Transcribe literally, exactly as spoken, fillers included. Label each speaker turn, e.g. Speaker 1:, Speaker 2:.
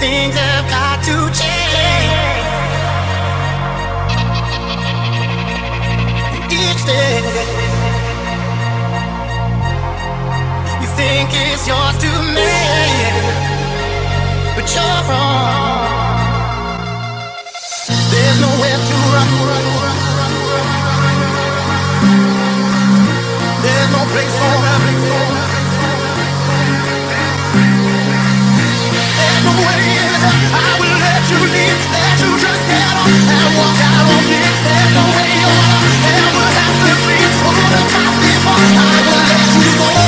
Speaker 1: things have got to change. Each day you think it's yours to make, but you're wrong. There's nowhere to run. There's no place for us. There's no way in hell I will let you leave. Let you just get on and walk out on me. There's no way you're gonna ever have to flee. Over the top before I will let you go.